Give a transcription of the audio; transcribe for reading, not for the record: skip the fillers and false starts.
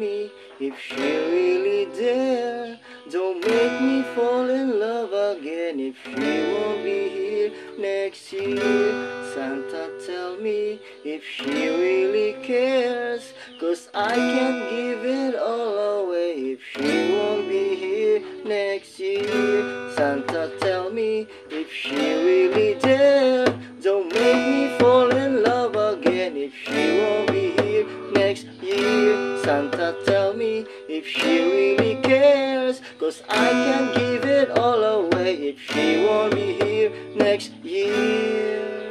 me if she really dare. Don't make me fall in love again if she won't be here next year. Santa, tell me if she really cares, 'cause I can't give it all away if she won't be here next year. Santa, tell me if she really dare. Don't make me fall in love again if she won't be here next year. Santa, tell me if she really cares, 'cause I can't give it all away if she won't be here next year.